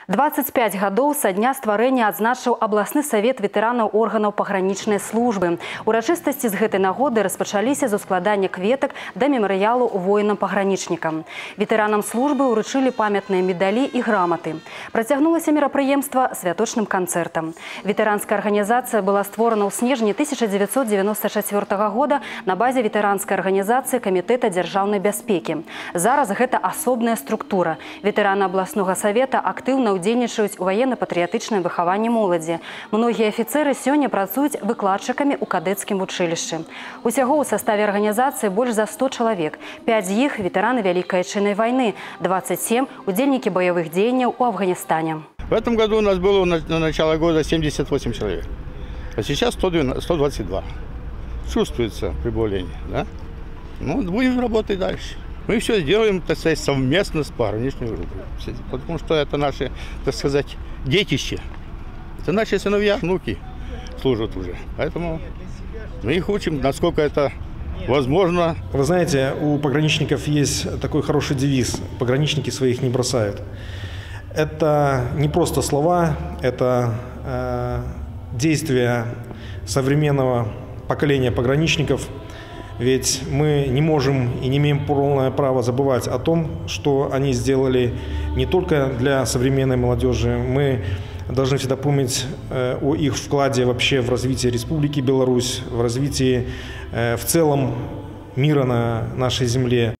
25 гадоў са дня стварэння адзначыў абласны савет ветэранаў органаў пагранічнай службы. Урачыстасці з гэтай нагоды распачаліся з ускладання кветак да мемарыялу воінам-пагранічнікам. Ветэранам службы ўручылі памятныя медалі і граматы. Працягнулася мерапрыемства святочным канцэртам. Ветэранская арганізацыя была створана ў снежні 1994 года на базе ветэранскай арганізацыі Камітэта дзяржаўнай бяспекі. Зараз гэта асобная структура. Ветэраны абласнога савета актыўна удзельнічаюць у ваенна-патрыятычным выхаванні моладзі. Многія афіцэры сёння працуюць выкладчыкамі ў кадэцкім вучылішчы. Усяго ў саставе арганізацыі больш за 100 чалавек. 5 з іх ветэраны Вялікай Адчайнай вайны, 27 удзельнікі баявых дзеянняў у Афганістане. В этом году у нас было на начало года 78 человек, а сейчас 122. Чувствуется прибавление, да? Ну, будем работать дальше. Мы все сделаем, так сказать, совместно с пограничной группой. Потому что это наши, так сказать, детище. Это наши сыновья, внуки служат уже. Поэтому мы их учим, насколько это возможно. Вы знаете, у пограничников есть такой хороший девиз: пограничники своих не бросают. Это не просто слова, это действия современного поколения пограничников. Ведь мы не можем и не имеем полное право забывать о том, что они сделали не только для современной молодежи. Мы должны всегда помнить о их вкладе вообще в развитие Республики Беларусь, в развитии в целом мира на нашей земле.